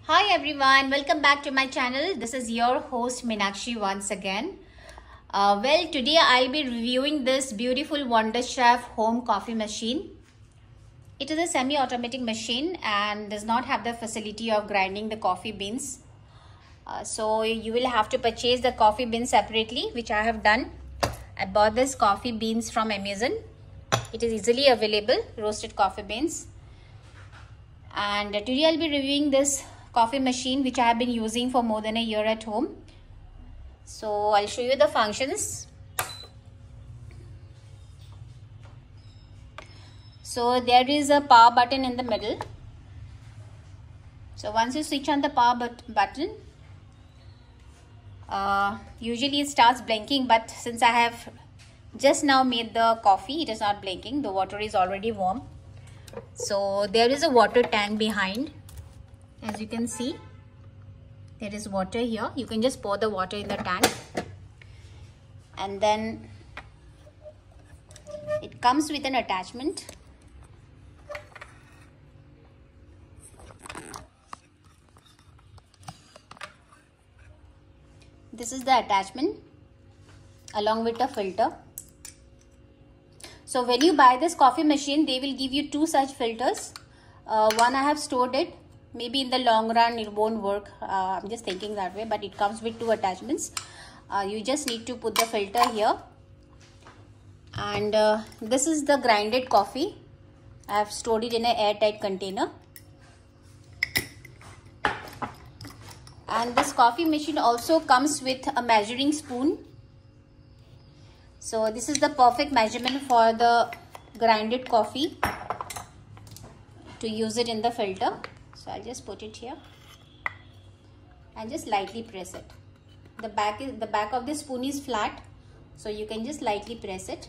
Hi everyone, welcome back to my channel. This is your host Meenakshi once again. Today I'll be reviewing this beautiful Wonderchef home coffee machine. It is a semi-automatic machine and does not have the facility of grinding the coffee beans. So you will have to purchase the coffee beans separately, which I have done. I bought this coffee beans from Amazon. It is easily available, roasted coffee beans. And today I'll be reviewing this coffee machine which I have been using for more than a year at home. So I'll show you the functions. So there is a power button in the middle. So once you switch on the power button, usually it starts blinking, but since I have just now made the coffee, it is not blinking. The water is already warm. So there is a water tank behind. As you can see, there is water here. You can just pour the water in the tank, and then it comes with an attachment. This is the attachment along with a filter. So when you buy this coffee machine, they will give you two such filters. One I have stored it. Maybe in the long run it won't work. I'm just thinking that way, but it comes with two attachments. You just need to put the filter here. And this is the grinded coffee. I have stored it in an airtight container. And this coffee machine also comes with a measuring spoon. So this is the perfect measurement for the grinded coffee to use it in the filter. So I'll just put it here and just lightly press it. The back of the spoon is flat, so you can just lightly press it.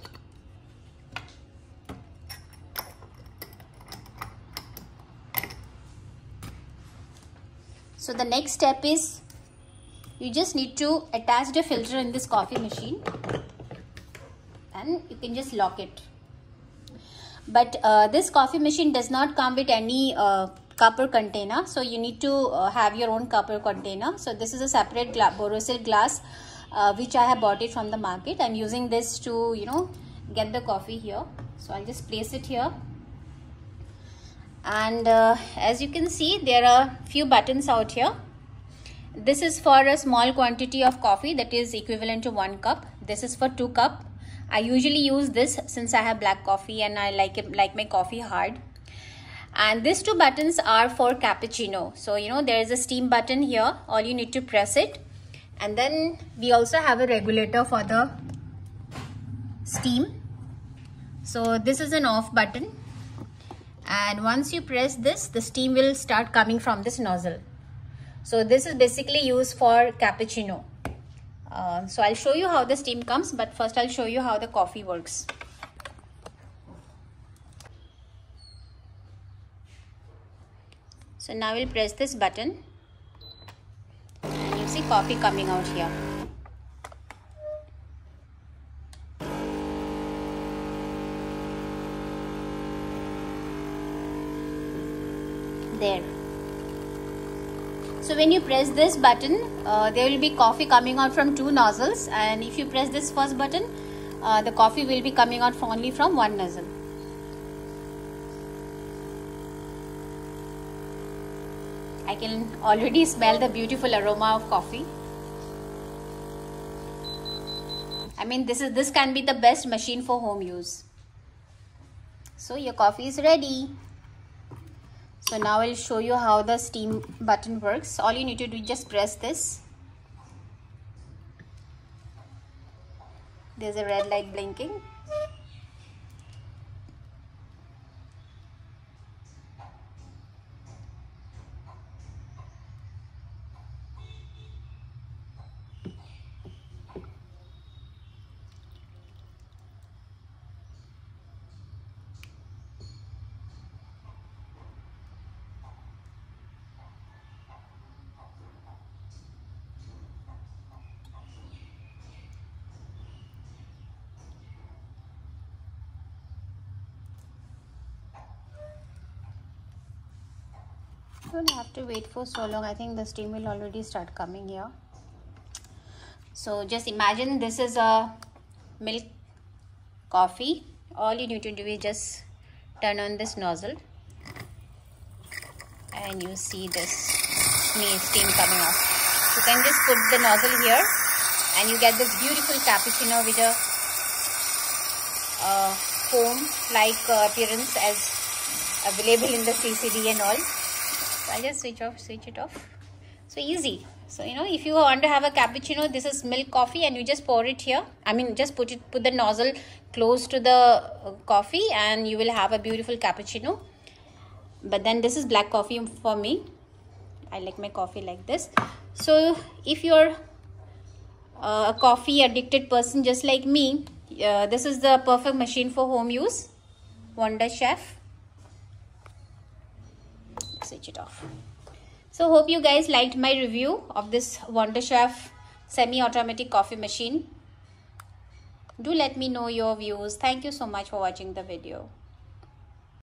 So the next step is you just need to attach the filter in this coffee machine and you can just lock it. But this coffee machine does not come with any copper container, so you need to have your own copper container. So this is a separate borosilicate glass which I have bought it from the market. I'm using this to get the coffee here. So I'll just place it here, and as you can see, there are few buttons out here. This is for a small quantity of coffee, that is equivalent to 1 cup. This is for 2 cup. I usually use this since I have black coffee and I like my coffee hard. And these two buttons are for cappuccino. So there is a steam button here. All you need to press it, and then we also have a regulator for the steam. So this is an off button, and once you press this, the steam will start coming from this nozzle. So this is basically used for cappuccino. So I'll show you how the steam comes, but first I'll show you how the coffee works. So now we'll press this button and you see coffee coming out here. There. So when you press this button, there will be coffee coming out from two nozzles, and if you press this first button, the coffee will be coming out only from one nozzle. I can already smell the beautiful aroma of coffee. I mean, this can be the best machine for home use. So your coffee is ready. So now I'll show you how the steam button works. All you need to do is just press this. There's a red light blinking. Don't have to wait for so long. I think the steam will already start coming here. So just imagine this is a milk coffee. All you need to do is just turn on this nozzle and you see this steam coming off. You can just put the nozzle here and you get this beautiful cappuccino with a foam-like appearance as available in the CCD and all. So I just switch it off. So easy. So if you want to have a cappuccino, this is milk coffee and you just pour it here. I mean, just put the nozzle close to the coffee and you will have a beautiful cappuccino. But then this is black coffee for me. I like my coffee like this. So if you're a coffee addicted person just like me, this is the perfect machine for home use. Wonderchef. Switch it off. So hope you guys liked my review of this Wonderchef semi-automatic coffee machine. Do let me know your views. Thank you so much for watching the video.